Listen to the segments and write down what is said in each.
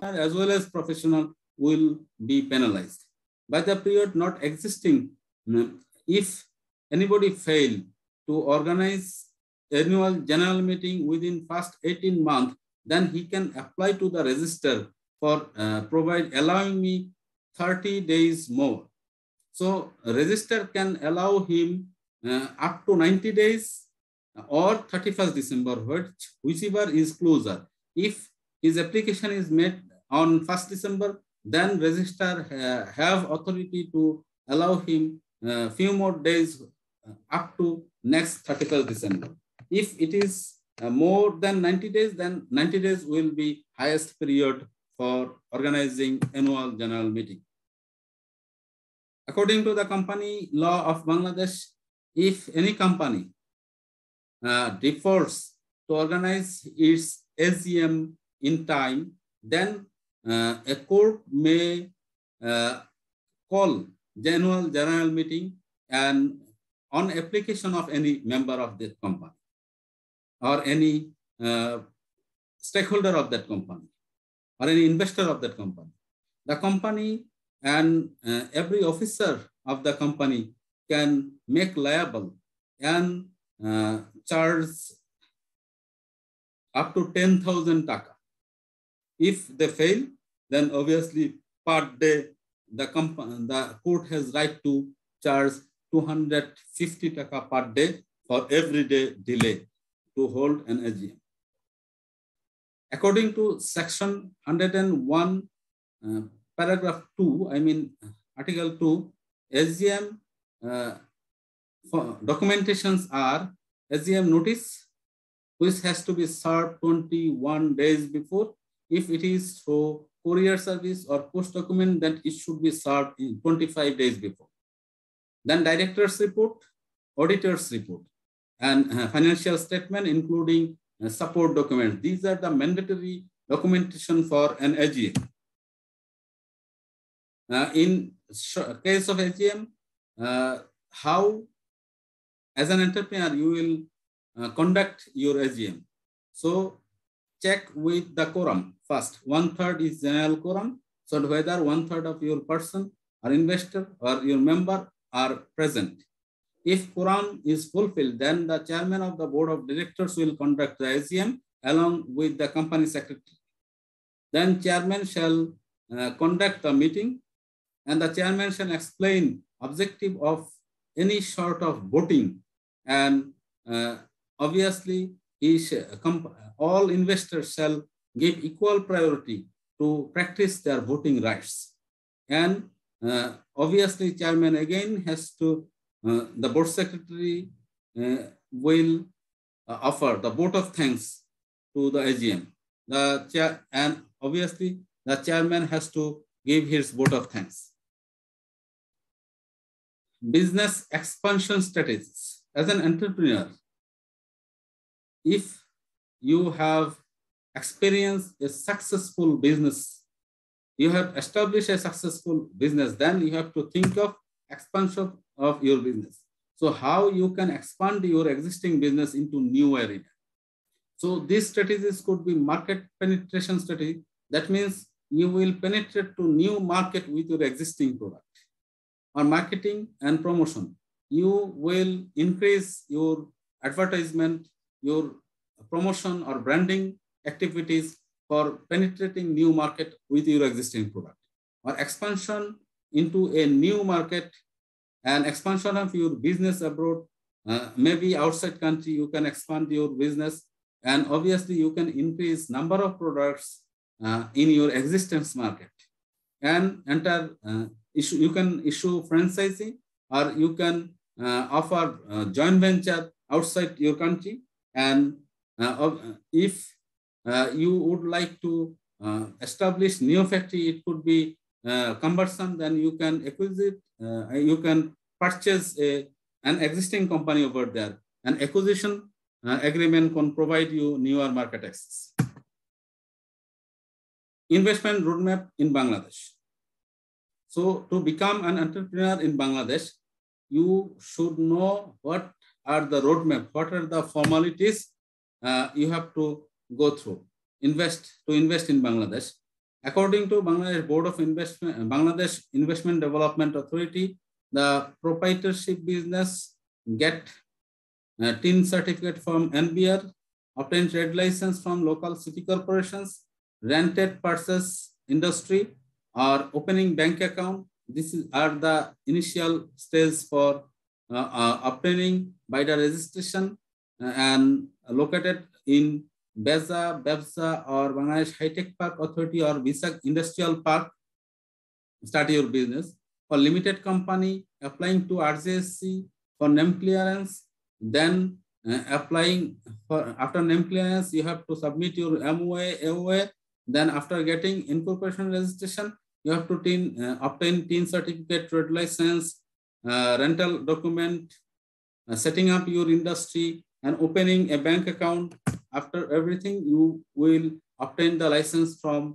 as well as professional will be penalized. By the period not existing, if anybody fail to organize annual general meeting within first 18 months, then he can apply to the register for allowing me 30 days more. So register can allow him up to 90 days or 31st December, whichever is closer. If his application is made on 1st December, then register have authority to allow him a few more days up to next 31st December. If it is more than 90 days, then 90 days will be highest period for organizing annual general meeting. According to the company law of Bangladesh, if any company defers to organize its AGM in time, then a court may call the annual general meeting and on application of any member of that company or any stakeholder of that company or any investor of that company. The company and every officer of the company can make liable and charge up to 10,000 taka. If they fail, then obviously per day the court has right to charge 250 taka per day for every day delay to hold an AGM. According to section 101, paragraph 2, article 2, AGM documentations are AGM notice, which has to be served 21 days before. If it is through courier service or post document, then it should be served in 25 days before. Then director's report, auditor's report, and financial statement, including support documents. These are the mandatory documentation for an AGM. In case of AGM, how as an entrepreneur you will conduct your AGM. So check with the quorum first. 1/3 is general quorum. So whether 1/3 of your person or investor or your member are present. If quorum is fulfilled, then the chairman of the board of directors will conduct the AGM along with the company secretary. Then chairman shall conduct the meeting, and the chairman shall explain objective of any sort of voting, and obviously all investors shall give equal priority to practice their voting rights. And obviously chairman again has to, the board secretary will offer the vote of thanks to the AGM. And obviously the chairman has to give his vote of thanks. Business expansion strategies. As an entrepreneur, if you have experienced a successful business, you have established a successful business, then you have to think of expansion of your business. So how you can expand your existing business into new area. So these strategies could be market penetration strategy. That means you will penetrate to new market with your existing product. Or marketing and promotion. You will increase your advertisement, your promotion or branding activities for penetrating new market with your existing product. Or expansion into a new market and expansion of your business abroad. Maybe outside country, you can expand your business, and obviously you can increase number of products in your existence market and enter you can issue franchising, or you can offer joint venture outside your country. And if you would like to establish new factory, it could be cumbersome, then you can you can purchase an existing company over there. An acquisition agreement can provide you newer market access. Investment roadmap in Bangladesh. So to become an entrepreneur in Bangladesh, you should know what are the roadmap, what are the formalities you have to go through to invest in Bangladesh. According to Bangladesh Board of Investment, Bangladesh Investment Development Authority, the proprietorship business get TIN certificate from NBR, obtain trade license from local city corporations, rented purchase industry, or opening bank account. Are the initial stage for obtaining by the registration and located in BEPSA or Bangladesh High Tech Park Authority or Visak Industrial Park. Start your business. For limited company, applying to RJSC for name clearance, then applying for after name clearance, you have to submit your MOA, AOA. Then after getting incorporation registration, you have to obtain TIN certificate, trade license, rental document, setting up your industry, and opening a bank account. After everything, you will obtain the license from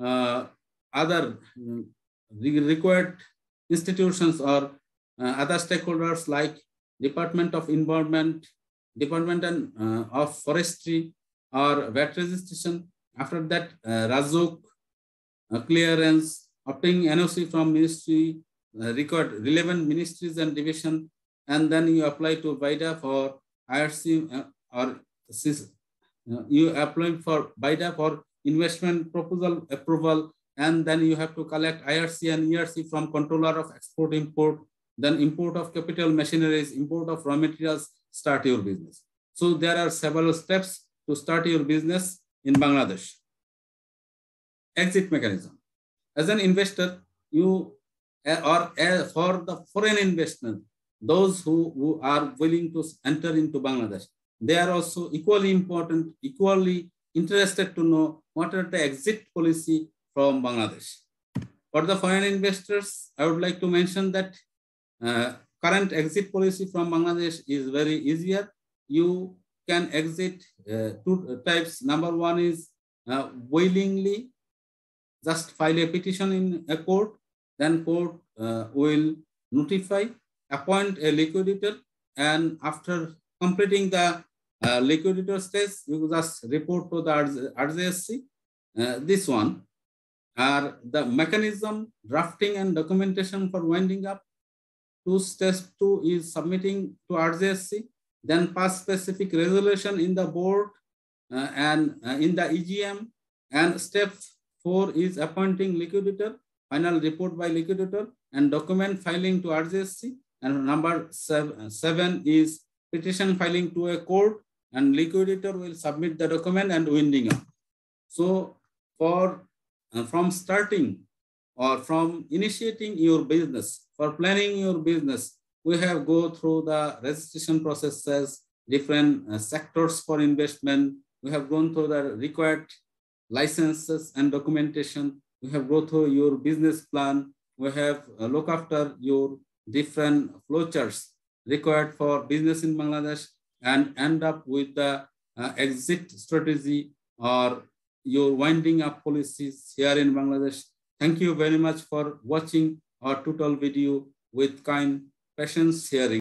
other required institutions or other stakeholders like Department of Environment, Department of Forestry, or VAT registration. After that, Razuk clearance, obtaining NOC from ministry, record relevant ministries and division, and then you apply to BIDA for IRC or you apply for BIDA for investment proposal approval, and then you have to collect IRC and ERC from controller of export import, then import of capital machineries, import of raw materials, start your business. So there are several steps to start your business in Bangladesh. Exit mechanism. As an investor, you or for the foreign investment, those who are willing to enter into Bangladesh, they are also equally important, equally interested to know what are the exit policy from Bangladesh. For the foreign investors, I would like to mention that current exit policy from Bangladesh is very easier. You can exit two types. Number one is willingly, just file a petition in a court, then court will notify, appoint a liquidator, and after completing the liquidator stage, you just report to the RJSC. This one are the mechanism, drafting and documentation for winding up. Step 2 is submitting to RJSC, then pass specific resolution in the board and in the EGM, and step 4 is appointing liquidator, final report by liquidator, and document filing to RJSC. And number 7 is petition filing to a court, and liquidator will submit the document and winding up. So for from starting or from initiating your business, for planning your business, we have go through the registration processes, different sectors for investment. We have gone through the required licenses and documentation. We have go through your business plan. We have look after your different flowcharts required for business in Bangladesh, and end up with the exit strategy or your winding up policies here in Bangladesh. Thank you very much for watching our tutorial video with kind patience hearing.